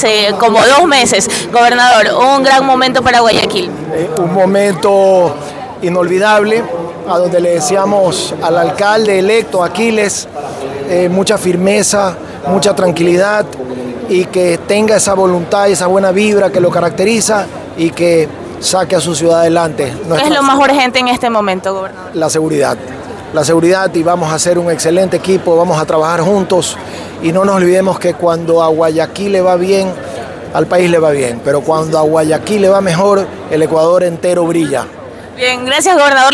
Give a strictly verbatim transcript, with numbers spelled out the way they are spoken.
hace como dos meses. Gobernador, un gran momento para Guayaquil. Eh, un momento inolvidable, a donde le decíamos al alcalde electo, Aquiles, eh, mucha firmeza, mucha tranquilidad y que tenga esa voluntad y esa buena vibra que lo caracteriza y que saque a su ciudad adelante. ¿Qué es lo más urgente en este momento, gobernador? La seguridad. La seguridad, y vamos a hacer un excelente equipo, vamos a trabajar juntos y no nos olvidemos que cuando a Guayaquil le va bien, al país le va bien, pero cuando a Guayaquil le va mejor, el Ecuador entero brilla. Bien, gracias, gobernador.